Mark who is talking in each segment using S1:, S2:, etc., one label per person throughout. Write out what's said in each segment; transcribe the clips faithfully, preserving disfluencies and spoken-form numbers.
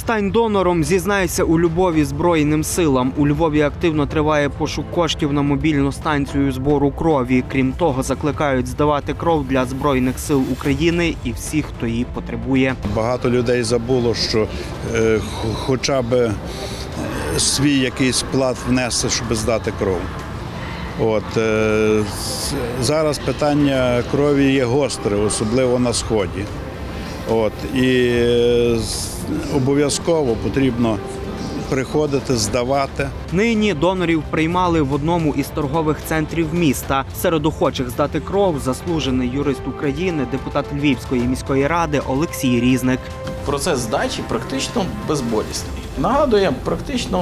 S1: Стань донором, зізнайся у любові Збройним силам. У Львові активно триває пошук коштів на мобільну станцію збору крові. Крім того, закликають здавати кров для Збройних сил України і всіх, хто її потребує.
S2: Багато людей забуло, що е, хоча б свій якийсь вклад внести, щоб здати кров. От, е, зараз питання крові є гостре, особливо на Сході. От, і обов'язково потрібно приходити, здавати.
S1: Нині донорів приймали в одному із торгових центрів міста. Серед охочих здати кров заслужений юрист України, депутат Львівської міської ради Олексій Різник.
S3: Процес здачі практично безболісний. Нагадує практично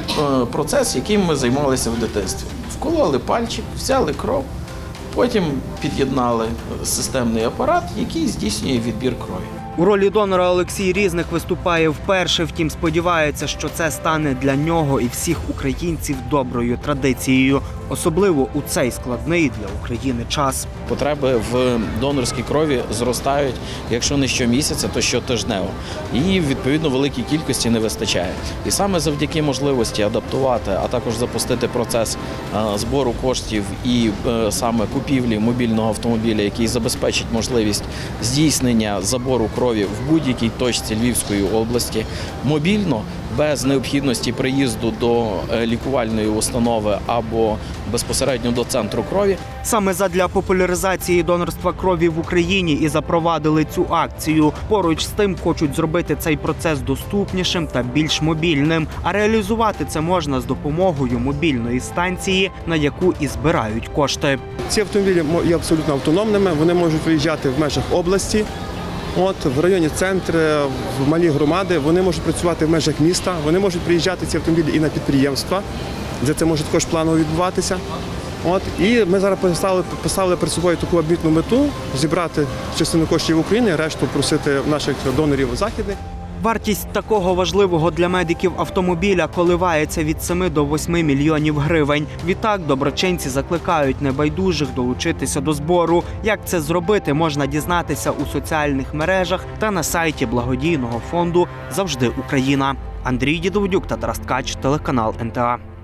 S3: процес, яким ми займалися в дитинстві. Вкололи пальчик, взяли кров, потім під'єднали системний апарат, який здійснює відбір крові.
S1: У ролі донора Олексій Різник виступає вперше, втім сподівається, що це стане для нього і всіх українців доброю традицією, особливо у цей складний для України час.
S3: Потреби в донорській крові зростають, якщо не щомісяця, то щотижнево. Її, відповідно, великій кількості не вистачає. І саме завдяки можливості адаптувати, а також запустити процес збору коштів і саме купівлі мобільного автомобіля, який забезпечить можливість здійснення забору крові в будь-якій точці Львівської області, мобільно, без необхідності приїзду до лікувальної установи або безпосередньо до центру крові.
S1: Саме задля популяризації донорства крові в Україні і запровадили цю акцію. Поруч з тим хочуть зробити цей процес доступнішим та більш мобільним. А реалізувати це можна з допомогою мобільної станції, на яку і збирають кошти.
S4: Ці автомобілі є абсолютно автономними, вони можуть виїжджати в межах області. От, в районі центри, в малі громади, вони можуть працювати в межах міста, вони можуть приїжджати ці автомобілі і на підприємства, де це може також планово відбуватися. От, і ми зараз поставили, поставили перед собою таку амбітну мету – зібрати частину коштів України, решту просити наших донорів західних.
S1: Вартість такого важливого для медиків автомобіля коливається від семи до восьми мільйонів гривень. Відтак доброчинці закликають небайдужих долучитися до збору. Як це зробити, можна дізнатися у соціальних мережах та на сайті благодійного фонду «Завжди Україна». Андрій Дідовдюк та Тарас Ткач, телеканал ен те а.